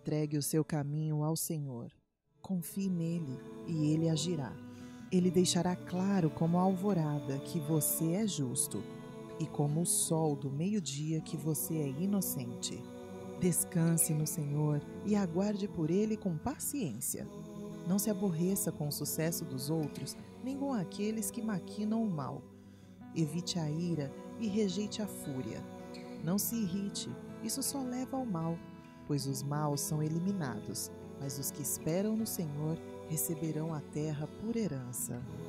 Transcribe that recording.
Entregue o seu caminho ao Senhor. Confie nele e ele agirá. Ele deixará claro como a alvorada que você é justo e como o sol do meio-dia que você é inocente. Descanse no Senhor e aguarde por ele com paciência. Não se aborreça com o sucesso dos outros, nem com aqueles que maquinam o mal. Evite a ira e rejeite a fúria. Não se irrite, isso só leva ao mal, pois os maus são eliminados, mas os que esperam no Senhor receberão a terra por herança.